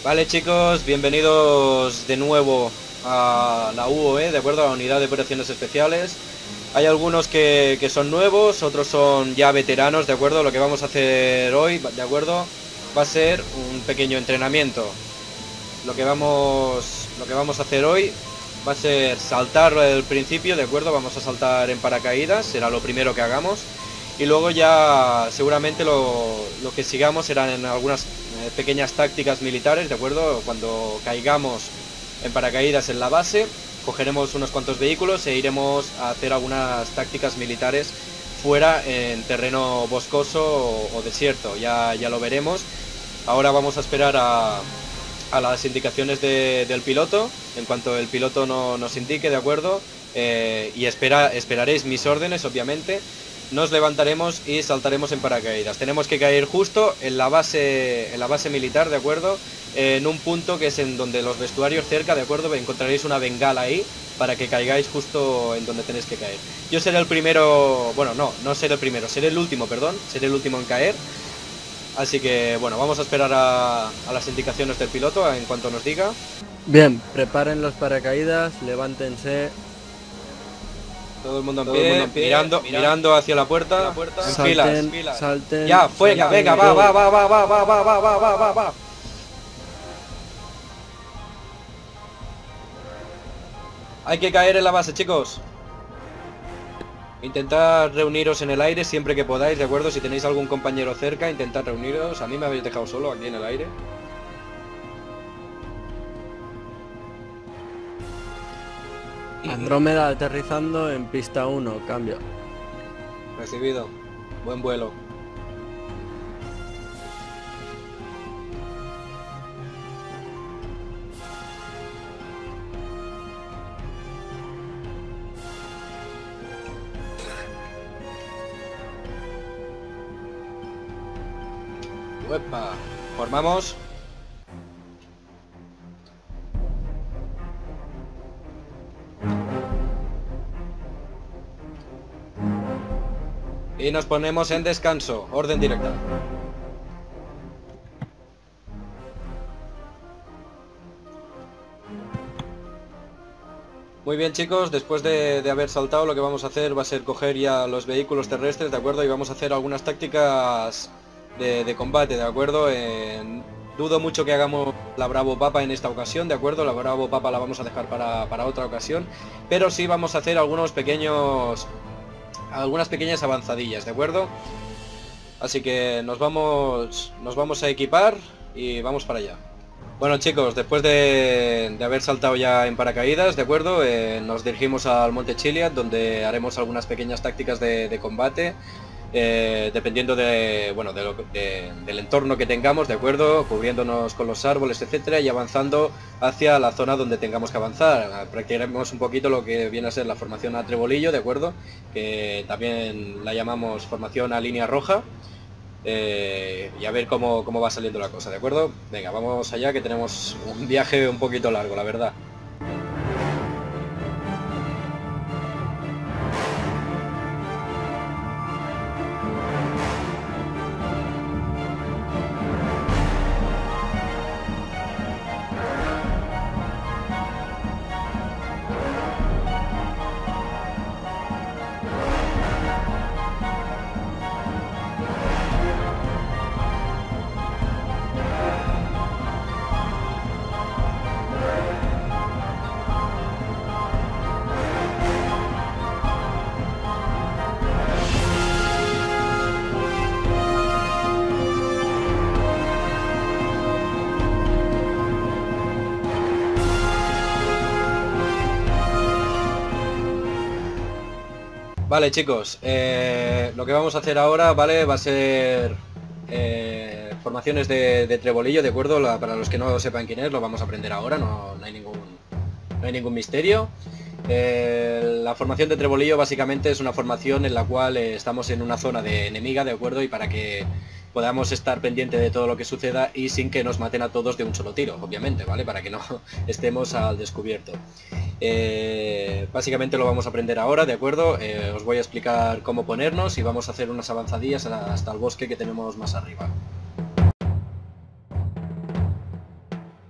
Vale chicos, bienvenidos de nuevo a la UOE, de acuerdo, a la Unidad de Operaciones Especiales. Hay algunos que son nuevos, otros son ya veteranos, de acuerdo. Lo que vamos a hacer hoy, de acuerdo, va a ser un pequeño entrenamiento. Lo que vamos a hacer hoy va a ser saltar el principio, de acuerdo. Vamos a saltar en paracaídas, será lo primero que hagamos. Y luego ya seguramente lo que sigamos serán en algunas pequeñas tácticas militares, ¿de acuerdo? Cuando caigamos en paracaídas en la base, cogeremos unos cuantos vehículos e iremos a hacer algunas tácticas militares fuera en terreno boscoso o desierto, ya lo veremos. Ahora vamos a esperar a las indicaciones del piloto. En cuanto el piloto nos indique, ¿de acuerdo? Y esperaréis mis órdenes, obviamente. Nos levantaremos y saltaremos en paracaídas. Tenemos que caer justo en la base militar, ¿de acuerdo? En un punto que es en donde los vestuarios cerca, ¿de acuerdo? Encontraréis una bengala ahí para que caigáis justo en donde tenéis que caer. Yo seré el primero, bueno, no seré el primero, seré el último, perdón, seré el último en caer. Así que, bueno, vamos a esperar a las indicaciones del piloto en cuanto nos diga. Bien, preparen los paracaídas, levántense. Todo el mundo en pie, mirando hacia la puerta, en Salten, filas. salten. Ya, venga, va. Hay que caer en la base, chicos. Intentad reuniros en el aire siempre que podáis, ¿de acuerdo? Si tenéis algún compañero cerca, intentad reuniros. A mí me habéis dejado solo aquí en el aire. Andrómeda aterrizando en pista 1, cambio. Recibido. Buen vuelo. Uepa. Formamos. Y nos ponemos en descanso, orden directa. Muy bien chicos, después de haber saltado lo que vamos a hacer va a ser coger ya los vehículos terrestres, ¿de acuerdo? Y vamos a hacer algunas tácticas de combate, ¿de acuerdo? Dudo mucho que hagamos la Bravo Papa en esta ocasión, ¿de acuerdo? La Bravo Papa la vamos a dejar para otra ocasión. Pero sí vamos a hacer algunas pequeñas avanzadillas, ¿de acuerdo? Así que nos vamos a equipar y vamos para allá. Bueno chicos, después de haber saltado ya en paracaídas, ¿de acuerdo? Nos dirigimos al Monte Chiliad, donde haremos algunas pequeñas tácticas de combate, dependiendo del entorno que tengamos, ¿de acuerdo? Cubriéndonos con los árboles, etcétera, y avanzando hacia la zona donde tengamos que avanzar. Practicaremos un poquito lo que viene a ser la formación a trebolillo, ¿de acuerdo? Que también la llamamos formación a línea roja. Y a ver cómo va saliendo la cosa, ¿de acuerdo? Venga, vamos allá, que tenemos un viaje un poquito largo, la verdad. Vale chicos, lo que vamos a hacer ahora, ¿vale? Va a ser formaciones de trebolillo, ¿de acuerdo? Para los que no sepan quién es, lo vamos a aprender ahora, no hay ningún misterio. La formación de trebolillo básicamente es una formación en la cual estamos en una zona de enemiga, ¿de acuerdo? Y para que podamos estar pendiente de todo lo que suceda y sin que nos maten a todos de un solo tiro, obviamente, ¿vale? Para que no estemos al descubierto. Básicamente lo vamos a aprender ahora, ¿de acuerdo? Os voy a explicar cómo ponernos y vamos a hacer unas avanzadillas hasta el bosque que tenemos más arriba.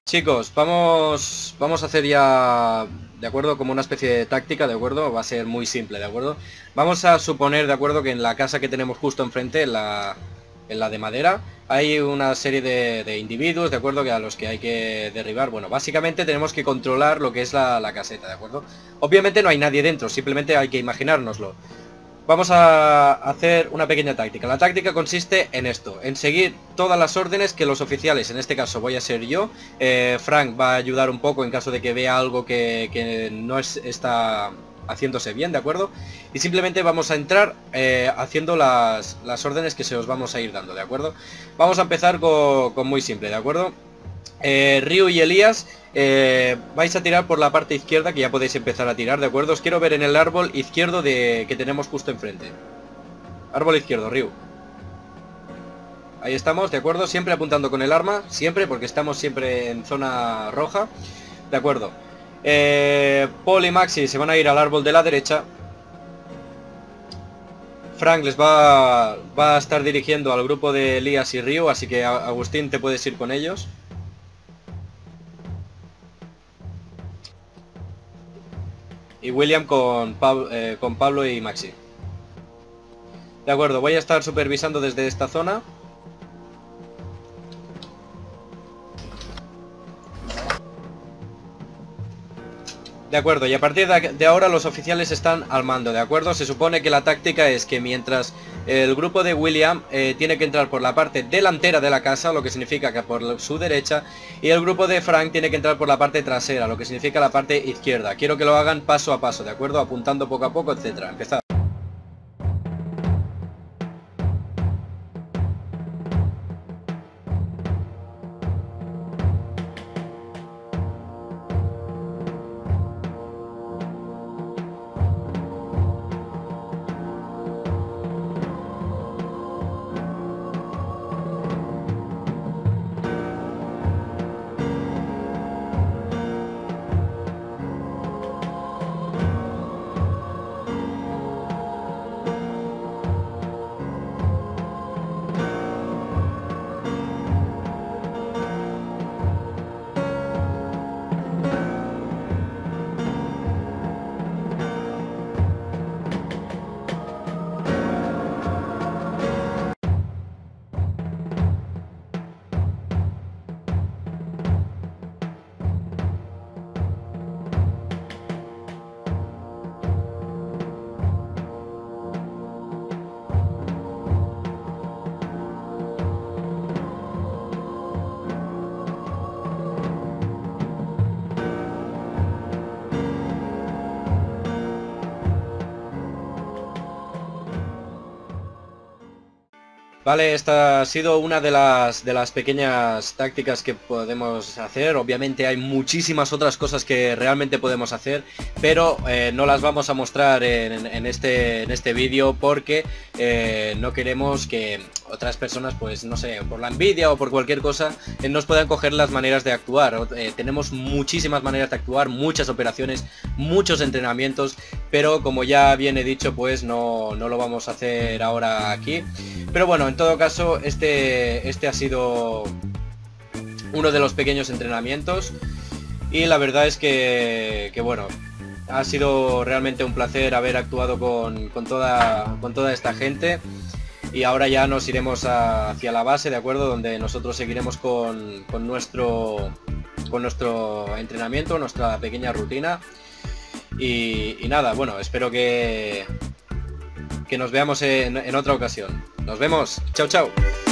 Chicos, vamos a hacer ya, de acuerdo, como una especie de táctica, de acuerdo, va a ser muy simple, de acuerdo. Vamos a suponer, de acuerdo, que en la casa que tenemos justo enfrente, en la de madera, hay una serie de individuos, de acuerdo, que a los que hay que derribar. Bueno, básicamente tenemos que controlar lo que es la caseta, de acuerdo. Obviamente no hay nadie dentro, simplemente hay que imaginárnoslo. Vamos a hacer una pequeña táctica. La táctica consiste en esto, en seguir todas las órdenes que los oficiales, en este caso voy a ser yo, Frank va a ayudar un poco en caso de que vea algo que no está haciéndose bien, ¿de acuerdo? Y simplemente vamos a entrar haciendo las órdenes que se os vamos a ir dando, ¿de acuerdo? Vamos a empezar con muy simple, ¿de acuerdo? Ryu y Elías, vais a tirar por la parte izquierda, que ya podéis empezar a tirar, ¿de acuerdo? Os quiero ver en el árbol izquierdo que tenemos justo enfrente. Árbol izquierdo, Ryu. Ahí estamos, ¿de acuerdo? Siempre apuntando con el arma, siempre, porque estamos siempre en zona roja. De acuerdo. Paul y Maxi se van a ir al árbol de la derecha. Frank les va a estar dirigiendo al grupo de Elías y Ryu, así que Agustín, te puedes ir con ellos. Y William con Pablo y Maxi. De acuerdo, voy a estar supervisando desde esta zona. De acuerdo, y a partir de ahora los oficiales están al mando, ¿de acuerdo? Se supone que la táctica es que mientras el grupo de William tiene que entrar por la parte delantera de la casa, lo que significa que por su derecha, y el grupo de Frank tiene que entrar por la parte trasera, lo que significa la parte izquierda. Quiero que lo hagan paso a paso, ¿de acuerdo? Apuntando poco a poco, etcétera. Empezad. Vale, esta ha sido una de las pequeñas tácticas que podemos hacer. Obviamente hay muchísimas otras cosas que realmente podemos hacer, pero no las vamos a mostrar en este vídeo porque no queremos que otras personas, pues no sé, por la envidia o por cualquier cosa, nos puedan coger las maneras de actuar. Tenemos muchísimas maneras de actuar, muchas operaciones, muchos entrenamientos, pero como ya bien he dicho, pues no lo vamos a hacer ahora aquí. Pero bueno, en todo caso, este ha sido uno de los pequeños entrenamientos y la verdad es que bueno, ha sido realmente un placer haber actuado con toda esta gente. Y ahora ya nos iremos hacia la base, ¿de acuerdo? Donde nosotros seguiremos con nuestro entrenamiento, nuestra pequeña rutina. Y nada, bueno, espero que nos veamos en otra ocasión. Nos vemos. Chao, chao.